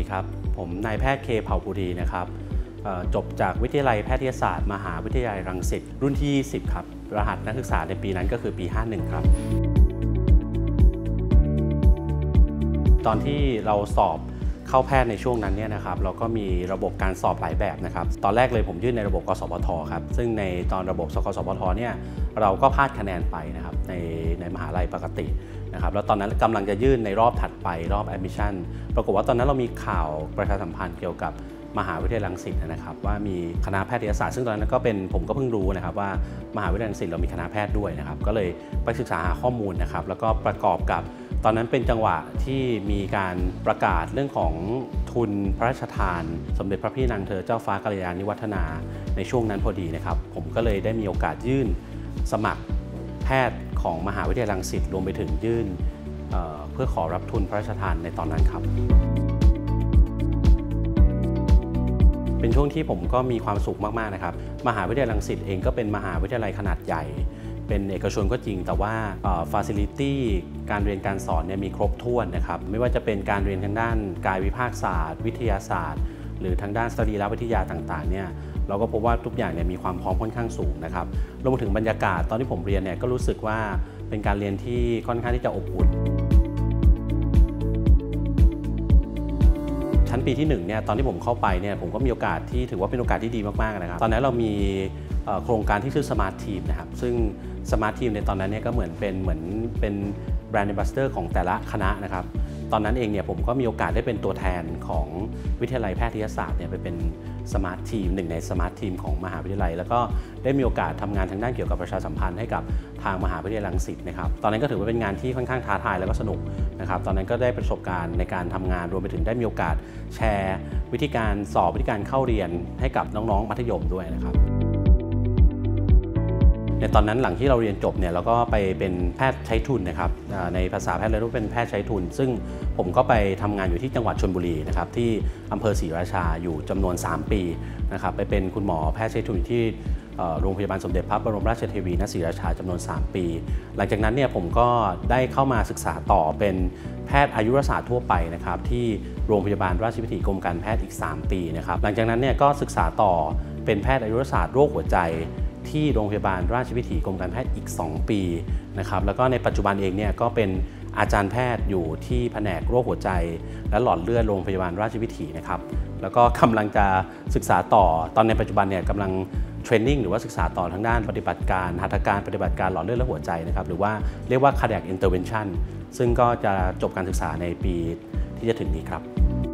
ดีครับผมนายแพทย์เคเผ่าบุรีนะครับจบจากวิทยาลัยแพทยศาสตร์มหาวิทยาลัยรังสิตรุ่นที่20ครับรหัสนักศึกษาในปีนั้นก็คือปี51ครับตอนที่เราสอบเข้าแพทย์ในช่วงนั้นเนี่ยนะครับเราก็มีระบบการสอบหลายแบบนะครับตอนแรกเลยผมยื่นในระบบกสพทครับซึ่งในตอนระบบกสพทเนี่ยเราก็พลาดคะแนนไปนะครับในมหาลัยปกตินะครับแล้วตอนนั้นกำลังจะยื่นในรอบถัดไปรอบ admission ปรากฏว่าตอนนั้นเรามีข่าวประชาสัมพันธ์เกี่ยวกับมหาวิทยาลัยรังสิตนะครับว่ามีคณะแพทยศาสตร์ซึ่งตอนนั้นก็เป็นผมก็เพิ่งรู้นะครับว่ามหาวิทยาลัยรังสิตเรามีคณะแพทย์ด้วยนะครับก็เลยไปศึกษาหาข้อมูลนะครับแล้วก็ประกอบกับตอนนั้นเป็นจังหวะที่มีการประกาศเรื่องของทุนพระราชทานสมเด็จพระพี่นางเธอเจ้าฟ้ากัลยาณิวัฒนาในช่วงนั้นพอดีนะครับผมก็เลยได้มีโอกาสยื่นสมัครแพทย์ของมหาวิทยาลัยรังสิตรวมไปถึงยื่นเพื่อขอรับทุนพระราชทานในตอนนั้นครับเป็นช่วงที่ผมก็มีความสุขมากๆนะครับมหาวิทยาลัยรังสิตเองก็เป็นมหาวิทยาลัยขนาดใหญ่เป็นเอกชนก็จริงแต่ว่าfacility การเรียนการสอนเนี่ยมีครบถ้วนนะครับไม่ว่าจะเป็นการเรียนทางด้านกายวิภาคศาสตร์วิทยาศาสตร์หรือทางด้านสรีรวิทยาต่างๆเนี่ยเราก็พบว่าทุกอย่างเนี่ยมีความพร้อมค่อนข้างสูงนะครับรวมไปถึงบรรยากาศตอนที่ผมเรียนเนี่ยก็รู้สึกว่าเป็นการเรียนที่ค่อนข้างที่จะอบอุ่นชั้นปีที่1เนี่ยตอนที่ผมเข้าไปเนี่ยผมก็มีโอกาสที่ถือว่าเป็นโอกาสที่ดีมากๆนะครับตอนนั้นเรามีโครงการที่ชื่อ Smart Team นะครับซึ่ง Smart Team ในตอนนั้นเนี่ยก็เหมือนเป็นแบรนด์ Ambassador ของแต่ละคณะนะครับตอนนั้นเองเนี่ยผมก็มีโอกาสได้เป็นตัวแทนของวิทยาลัยแพทยศาสตร์เนี่ยไปเป็น Smart Team หนึ่งใน Smart Team ของมหาวิทยาลัยแล้วก็ได้มีโอกาสทำงานทางด้านเกี่ยวกับประชาสัมพันธ์ให้กับทางมหาวิทยาลัยรังสิตนะครับตอนนั้นก็ถือว่าเป็นงานที่ค่อนข้างท้าทายแล้วก็สนุกนะครับตอนนั้นก็ได้ประสบการณ์ในการทำงานรวมไปถึงได้มีโอกาสแชร์วิธีการสอบวิธีการเข้าเรียนให้กับน้องๆมัธยมด้วยนะครับในตอนนั้นหลังที่เราเรียนจบเนี่ยเราก็ไปเป็นแพทย์ใช้ทุนนะครับในภาษาแพทย์เรียกว่าเป็นแพทย์ใช้ทุนซึ่งผมก็ไปทำงานอยู่ที่จังหวัดชลบุรีนะครับที่อำเภอศรีราชาอยู่จำนวน3ปีนะครับไปเป็นคุณหมอแพทย์ใช้ทุนที่โรงพยาบาลสมเด็จพระบรมราชเทวีณศรีราชาจำนวน3ปีหลังจากนั้นเนี่ยผมก็ได้เข้ามาศึกษาต่อเป็นแพทย์อายุรศาสตร์ทั่วไปนะครับที่โรงพยาบาลราชวิถีกรมการแพทย์อีก3ปีนะครับหลังจากนั้นเนี่ยก็ศึกษาต่อเป็นแพทย์อายุรศาสตร์โรคหัวใจที่โรงพยาบาลราชวิถีกรมการแพทย์อีก2ปีนะครับแล้วก็ในปัจจุบันเองเนี่ยก็เป็นอาจารย์แพทย์อยู่ที่แผนกโรคหัวใจและหลอดเลือดโรงพยาบาลราชวิถีนะครับแล้วก็กำลังจะศึกษาต่อตอนในปัจจุบันเนี่ยกำลังเทรนนิ่งหรือว่าศึกษาต่อทางด้านปฏิบัติการหัตถการปฏิบัติการหลอดเลือดและหัวใจนะครับหรือว่าเรียกว่า cardiac intervention ซึ่งก็จะจบการศึกษาในปีที่จะถึงนี้ครับ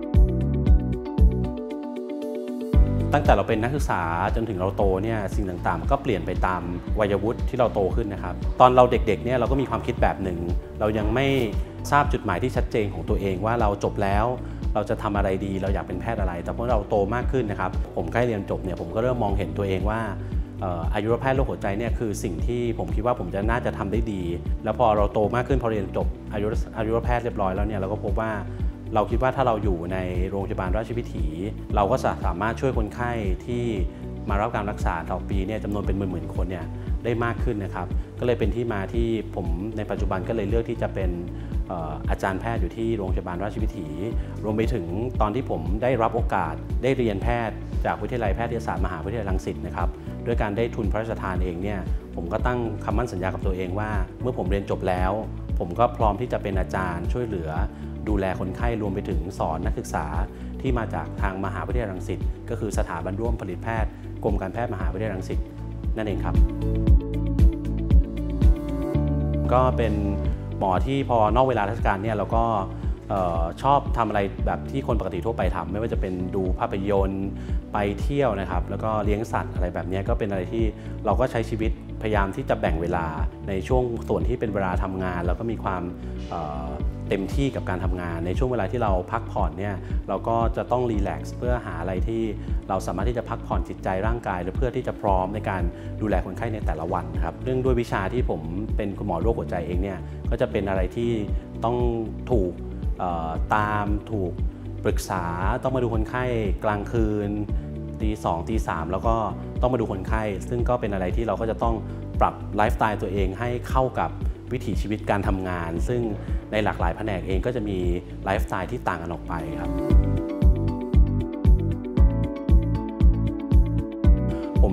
ตั้งแต่เราเป็นนักศึกษาจนถึงเราโตเนี่ยสิ่งต่างๆก็เปลี่ยนไปตามวัยวุฒิที่เราโตขึ้นนะครับตอนเราเด็กๆเนี่ยเราก็มีความคิดแบบหนึ่งเรายังไม่ทราบจุดหมายที่ชัดเจนของตัวเองว่าเราจบแล้วเราจะทำอะไรดีเราอยากเป็นแพทย์อะไรแต่พอเราโตมากขึ้นนะครับผมใกล้เรียนจบเนี่ยผมก็เริ่มมองเห็นตัวเองว่าอายุรแพทย์โรคหัวใจเนี่ยคือสิ่งที่ผมคิดว่าผมจะน่าจะทำได้ดีแล้วพอเราโตมากขึ้นพอเรียนจบอายุรแพทย์เรียบร้อยแล้วเนี่ยเราก็พบว่าเราคิดว่าถ้าเราอยู่ในโรงพยาบาลราชวิถีเราก็สามารถช่วยคนไข้ที่มารับการรักษาต่อปีเนี่ยจำนวนเป็นหมื่นๆคนเนี่ยได้มากขึ้นนะครับก็เลยเป็นที่มาที่ผมในปัจจุบันก็เลยเลือกที่จะเป็นอาจารย์แพทย์อยู่ที่โรงพยาบาลราชวิถีรวมไปถึงตอนที่ผมได้รับโอกาสได้เรียนแพทย์จากวิทยาลัยแพทยศาสตร์มหาวิทยาลัยรังสิตนะครับด้วยการได้ทุนพระราชทานเองเนี่ยผมก็ตั้งคำมั่นสัญญากับตัวเองว่าเมื่อผมเรียนจบแล้วผมก็พร้อมที่จะเป็นอาจารย์ช่วยเหลือดูแลคนไข้รวมไปถึงสอนนักศึกษาที่มาจากทางมหาวิทยาลัยรังสิตก็คือสถาบันร่วมผลิตแพทย์กรมการแพทย์มหาวิทยาลัยรังสิตนั่นเองครับก็เป็นหมอที่พอนอกเวลาราชการเนี่ยเราก็ชอบทำอะไรแบบที่คนปกติทั่วไปทำไม่ว่าจะเป็นดูภาพยนตร์ไปเที่ยวนะครับแล้วก็เลี้ยงสัตว์อะไรแบบนี้ก็เป็นอะไรที่เราก็ใช้ชีวิตพยายามที่จะแบ่งเวลาในช่วงส่วนที่เป็นเวลาทำงานแล้วก็มีความเต็มที่กับการทำงานในช่วงเวลาที่เราพักผ่อนเนี่ยเราก็จะต้องรีแลกซ์เพื่อหาอะไรที่เราสามารถที่จะพักผ่อนจิตใจร่างกายหรือเพื่อที่จะพร้อมในการดูแลคนไข้ในแต่ละวันครับเรื่องด้วยวิชาที่ผมเป็นคุณหมอโรคหัวใจเองเนี่ยก็จะเป็นอะไรที่ต้องถูกตามถูกปรึกษาต้องมาดูคนไข้กลางคืนตี2ตี3แล้วก็ต้องมาดูคนไข้ซึ่งก็เป็นอะไรที่เราก็จะต้องปรับไลฟ์สไตล์ตัวเองให้เข้ากับวิถีชีวิตการทำงานซึ่งในหลากหลายแผนกเองก็จะมีไลฟ์สไตล์ที่ต่างกันออกไปครับ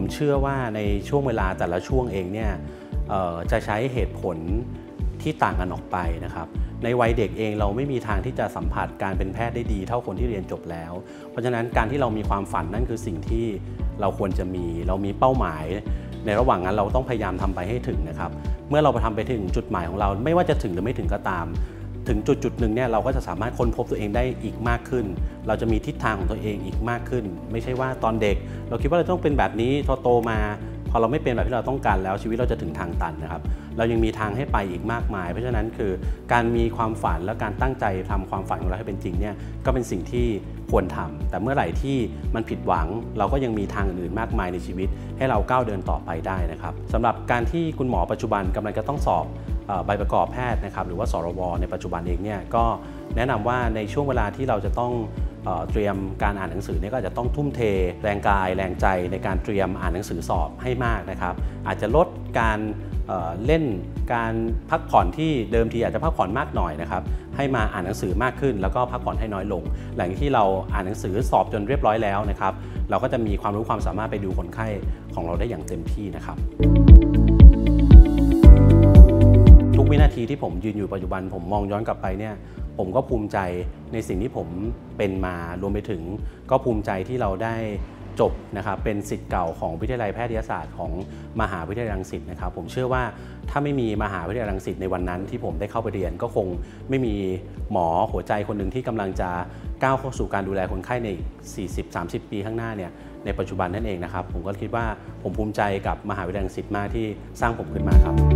เชื่อว่าในช่วงเวลาแต่ละช่วงเองเนี่ยจะใช้เหตุผลที่ต่างกันออกไปนะครับในวัยเด็กเองเราไม่มีทางที่จะสัมผัสการเป็นแพทย์ได้ดีเท่าคนที่เรียนจบแล้วเพราะฉะนั้นการที่เรามีความฝันนั่นคือสิ่งที่เราควรจะมีเรามีเป้าหมายในระหว่างนั้นเราต้องพยายามทำไปให้ถึงนะครับเมื่อเราไปทำไปถึงจุดหมายของเราไม่ว่าจะถึงหรือไม่ถึงก็ตามถึงจุดหนึ่งเนี่ยเราก็จะสามารถค้นพบตัวเองได้อีกมากขึ้นเราจะมีทิศทางของตัวเองอีกมากขึ้นไม่ใช่ว่าตอนเด็กเราคิดว่าเราต้องเป็นแบบนี้พอโตมาพอเราไม่เป็นแบบที่เราต้องการแล้วชีวิตเราจะถึงทางตันนะครับเรายังมีทางให้ไปอีกมากมายเพราะฉะนั้นคือการมีความฝันและการตั้งใจทำความฝันของเราให้เป็นจริงเนี่ยก็เป็นสิ่งที่ควรทำแต่เมื่อไหร่ที่มันผิดหวังเราก็ยังมีทางอื่นมากมายในชีวิตให้เราก้าวเดินต่อไปได้นะครับสำหรับการที่คุณหมอปัจจุบันกำลังจะต้องสอบใบประกอบแพทย์นะครับหรือว่าสรวในปัจจุบันเองเนี่ยก็แนะนำว่าในช่วงเวลาที่เราจะต้องเตรียมการอ่านหนังสือเนี่ยก็จะต้องทุ่มเทแรงกายแรงใจในการเตรียมอ่านหนังสือสอบให้มากนะครับอาจจะลดการเล่นการพักผ่อนที่เดิมทีอาจจะพักผ่อนมากหน่อยนะครับให้มาอ่านหนังสือมากขึ้นแล้วก็พักผ่อนให้น้อยลงหลังที่เราอ่านหนังสือสอบจนเรียบร้อยแล้วนะครับเราก็จะมีความรู้ความสามารถไปดูคนไข้ของเราได้อย่างเต็มที่นะครับทุกวินาทีที่ผมยืนอยู่ปัจจุบันผมมองย้อนกลับไปเนี่ยผมก็ภูมิใจในสิ่งที่ผมเป็นมารวมไปถึงก็ภูมิใจที่เราได้จบนะครับเป็นศิษย์เก่าของวิทยาลัยแพทยศาสตร์ของมหาวิทยาลัยรังสิตนะครับผมเชื่อว่าถ้าไม่มีมหาวิทยาลัยรังสิตในวันนั้นที่ผมได้เข้าไปเรียนก็คงไม่มีหมอหัวใจคนหนึ่งที่กำลังจะก้าวเข้าสู่การดูแลคนไข้ใน 40-30 ปีข้างหน้าเนี่ยในปัจจุบันนั่นเองนะครับผมก็คิดว่าผมภูมิใจกับมหาวิทยาลัยรังสิตมากที่สร้างผมขึ้นมาครับ